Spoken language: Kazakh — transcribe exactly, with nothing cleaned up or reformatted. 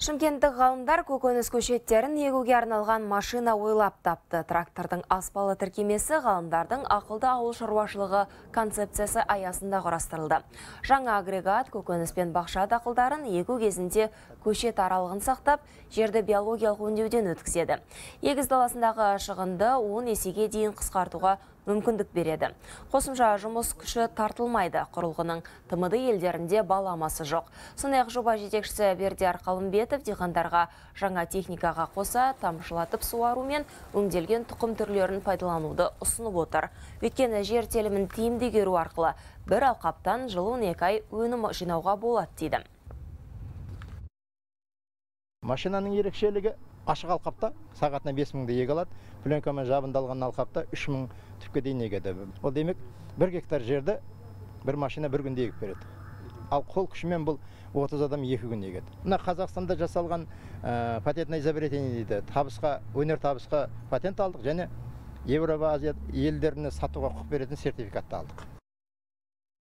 Шымкенттік ғалымдар көкөніс көшеттерін егуге арналған машина ойлап тапты. Трактордың аспалы тіркемесі ғалымдардың ақылды ауыл шаруашылығы концепциясы аясында құрастырылды. Жаңа агрегат көкөніс пен бақша дақылдарын егу кезінде көшет аралығын сақтап, жерді биологиялық өңдеуден өткізеді. Егіс даласындағы шығынды он есеге дейін қысқартуға мүмкіндік береді. Қосымша жұмыс күші тартылмайды. Құрылғының тмд елдерінде баламасы жоқ. Сондай-ақ жоба жетекшісі Бердияр Қалымбетов диқандарға жаңа техникаға қоса тамшылатып суару мен өңделген тұқым түрлерін пайдалануды ұсынып отыр. Өйткені жер телімін тиімді игеру арқылы бір алқаптан жыл он екі ай өнім жинауға болады дейді. Машинаның ерекшелігі ашық алқапта сағатына бес мыңды еге алады. Пленкамен жабындалған алқапта үш мың түпке дейін егеді. Ол демек бір гектар жерді бір машина бір күнде егіп береді. Ал қол күшімен бұл отыз адам екі күн егеді. Мына Қазақстанда жасалған патентное изобретение дейді. Табысқа, өнер табысқа патент алдық және Еуропа, Азия елдеріне сатуға құқық беретін сертификатты алдық.